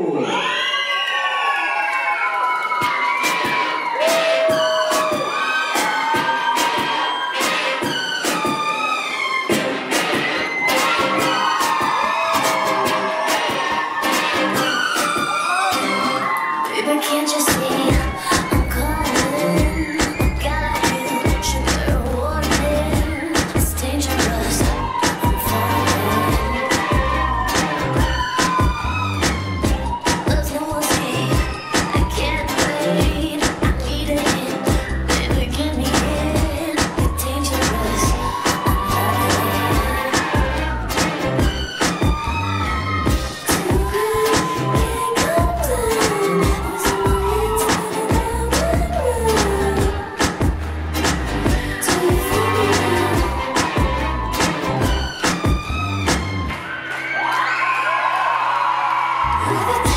Baby, can't you see I'm calling? Got you, sugar warning. It's dangerous, I'm falling. There's no escape, I can't wait. I need a hint, baby, get me in. It's dangerous, I'm falling. With